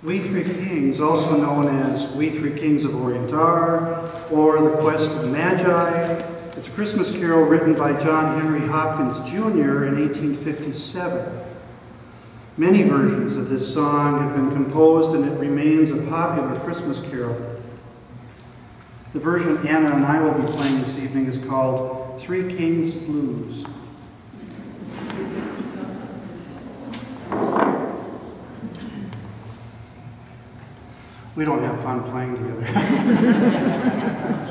We Three Kings, also known as We Three Kings of Orient Are, or The Quest of the Magi. It's a Christmas carol written by John Henry Hopkins Jr. in 1857. Many versions of this song have been composed, and it remains a popular Christmas carol. The version Anna and I will be playing this evening is called Three Kings Blues. We don't have fun playing together.